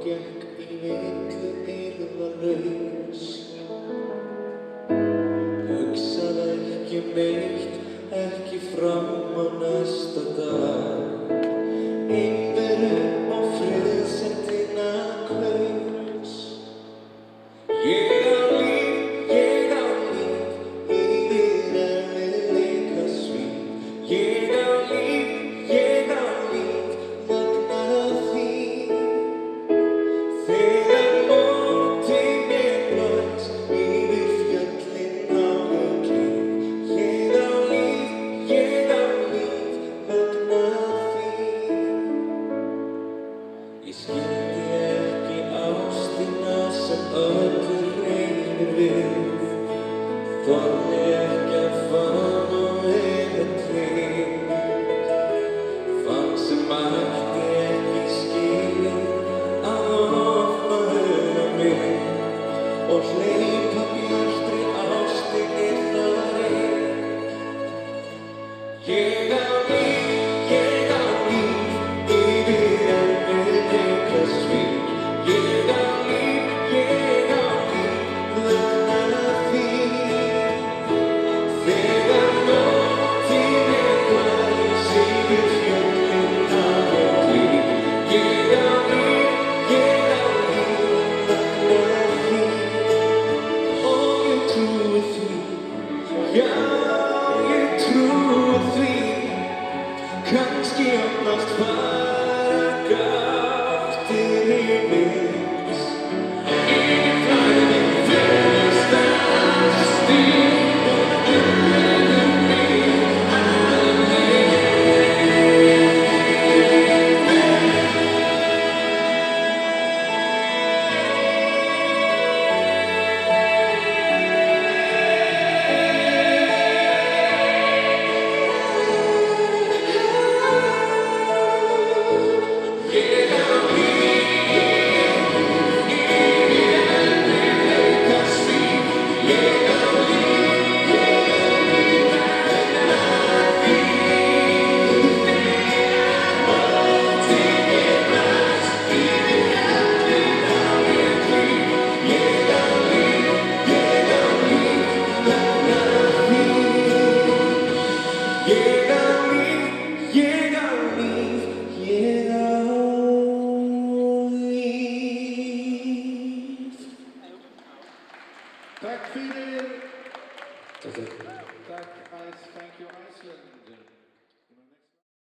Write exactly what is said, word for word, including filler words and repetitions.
gekk í villu yrðalaus. Hugsaði ekki neitt, ekki fram á næsta dag. Einveru og friðsemdina kaus. Ég á líf, ég á líf, yfir erfiðleika svít. Ég á líf, ég á líf, magna þín. Þegar mótið mér blæs, yfir fjöllin á ég klíf. Ég á líf, ég á líf, magna þín. Ég skildi ekki ástina sem öllu reynir við. Þorði ekki að faðma við að treyð. Fann sem mætti ekki skilið að opna huga minn og hleypa bjartri ástinni þar inn. Ég á líf, ég á líf, yfir erfiðleika svít. Ég á líf, ég á líf, vegna þín. Þegar mótið mér blæs, yfir fjöllin á ég klíf. Ég á líf, ég á líf, vegna þín. Og ég trúi því, já, ég trúi því. Kannski opnast bara gáttir í mig. Yfir flæðir fyllst af stíl og umlegur mig að leið. Ég á líf, yfir erfiðleika svít. Ég á líf, ég á líf, vegna þín. Þegar mótið mér blæs, yfir fjöllin á ég klíf. Ég á líf, ég á líf, vegna þín. Ég á líf, ég á líf, ég á líf. Takk fyrir. Takk, takk.